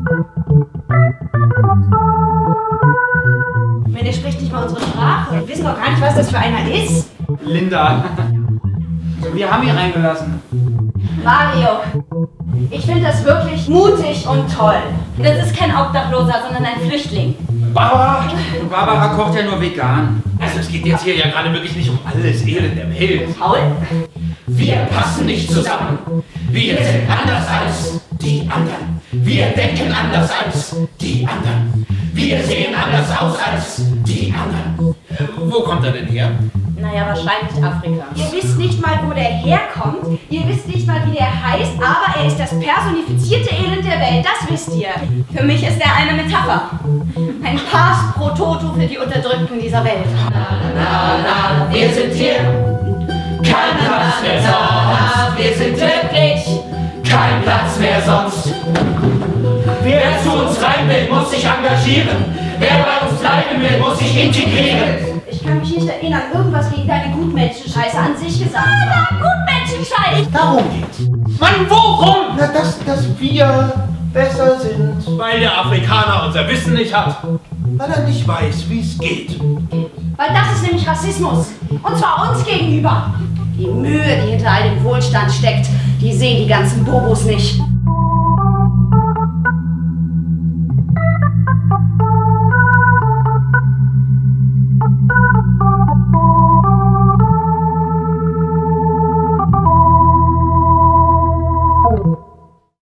Der spricht nicht mal unsere Sprache. Wir wissen doch gar nicht, was das für einer ist. Linda, wir haben ihn reingelassen. Mario, ich finde das wirklich mutig und toll. Das ist kein Obdachloser, sondern ein Flüchtling. Barbara kocht ja nur vegan. Also es geht jetzt hier ja gerade wirklich nicht um alles Elend der Welt. Paul? Wir passen nicht zusammen. Wir sind anders als die anderen. Wir denken anders als die anderen. Wir sehen anders aus als die anderen. Wo kommt er denn her? Naja, wahrscheinlich Afrika. Ihr wisst nicht mal, wo der herkommt. Ihr wisst nicht mal, wie der heißt, aber er ist das personifizierte Elend der Welt. Das wisst ihr. Für mich ist er eine Metapher. Ein Pass pro Toto für die Unterdrückten dieser Welt. Wir sind hier. Kein Platz mehr sonst. Wir sind glücklich. Kein Platz mehr sonst. Wer zu uns rein will, muss sich engagieren. Wer bei uns bleiben will, muss sich integrieren. Ich kann mich nicht erinnern, irgendwas gegen deine Gutmenschenscheiße an sich gesagt zu haben. Gutmenschenscheiß! Darum geht's. Mann, worum? Na, dass wir besser sind. Weil der Afrikaner unser Wissen nicht hat. Weil er nicht weiß, wie es geht. Weil das ist nämlich Rassismus. Und zwar uns gegenüber. Die Mühe, die hinter all dem Wohlstand steckt, die sehen die ganzen Bobos nicht.